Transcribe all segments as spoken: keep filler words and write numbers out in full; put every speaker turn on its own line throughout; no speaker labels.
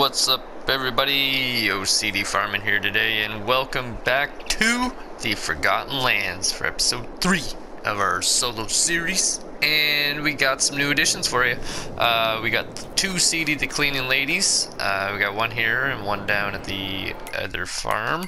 What's up, everybody? O C D Farming here today, and welcome back to the Forgotten Lands for episode three of our solo series. And we got some new additions for you. Uh, we got two C D the cleaning ladies. Uh, we got one here and one down at the other farm.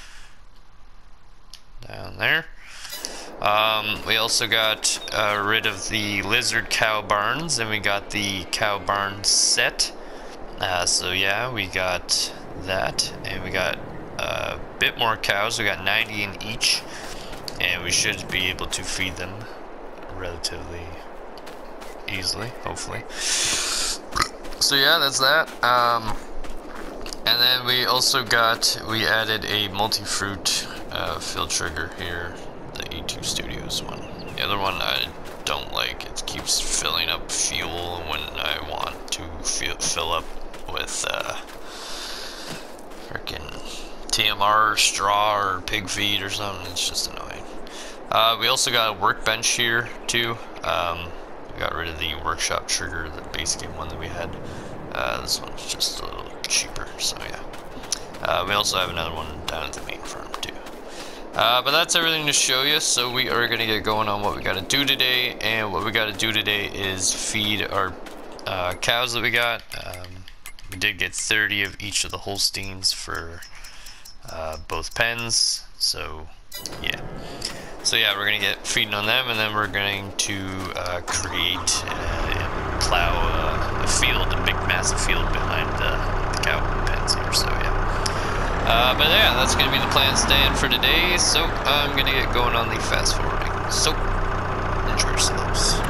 Down there. Um, we also got uh, rid of the lizard cow barns, and we got the cow barn set. Uh, so yeah, we got that, and we got a bit more cows. We got ninety in each, and we should be able to feed them relatively easily, hopefully. So yeah, that's that. Um, and then we also got, we added a multi-fruit uh, fill trigger here, the E two Studios one. The other one I don't like. It keeps filling up fuel when I want to fill, fill up with uh, freaking T M R, straw, or pig feed or something. It's just annoying. Uh, we also got a workbench here too. Um, we got rid of the workshop trigger, the basic one that we had. Uh, this one's just a little cheaper, so yeah. Uh, we also have another one down at the main farm too. Uh, but that's everything to show you, so we are going to get going on what we got to do today. And what we got to do today is feed our uh, cows that we got. Um, we did get thirty of each of the Holsteins for uh, both pens, so yeah. So yeah, we're going to get feeding on them, and then we're going to uh, create uh, and plow uh, a field, a big massive field behind uh, the cow pens here, so yeah. Uh, but yeah, that's going to be the plan stand for today, so I'm going to get going on the fast forwarding. So, enjoy yourselves.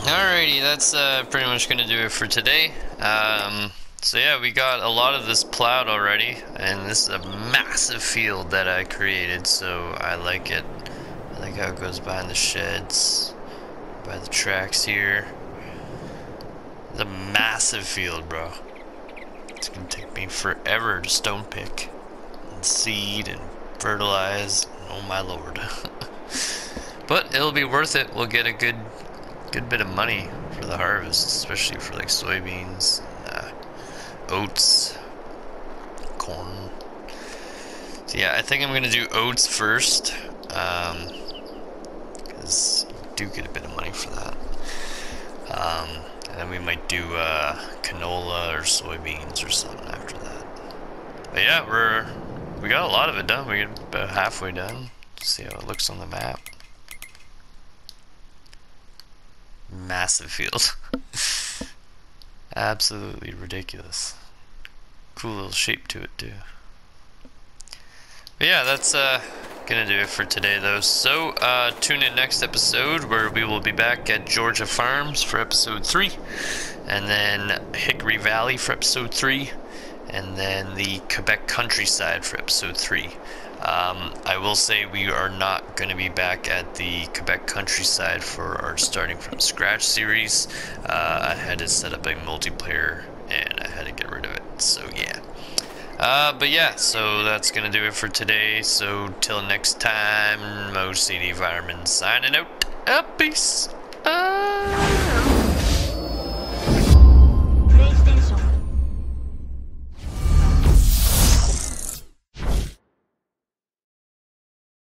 Alrighty, that's uh, pretty much gonna do it for today. Um, so yeah, we got a lot of this plowed already, and this is a massive field that I created, so I like it. I like how it goes behind the sheds, by the tracks here. It's a massive field, bro. It's gonna take me forever to stone pick, and seed, and fertilize. Oh my lord. But it'll be worth it. We'll get a good good bit of money for the harvest, especially for like soybeans, uh, oats, corn. So yeah, I think I'm gonna do oats first, um, because you do get a bit of money for that. Um, and then we might do uh, canola or soybeans or something after that. But yeah, we're we got a lot of it done. We're about halfway done. See how it looks on the map. Massive field. Absolutely ridiculous. Cool little shape to it too. But yeah, that's uh, gonna do it for today though. So uh, tune in next episode where we will be back at Georgia Farms for episode three, and then Hickory Valley for episode three, and then the Quebec countryside for episode three. Um, I will say we are not going to be back at the Quebec countryside for our starting from scratch series. Uh, I had to set up a multiplayer and I had to get rid of it, so yeah. Uh, but yeah, so that's going to do it for today. So till next time, MoCD Fireman signing out. Uh, peace. Uh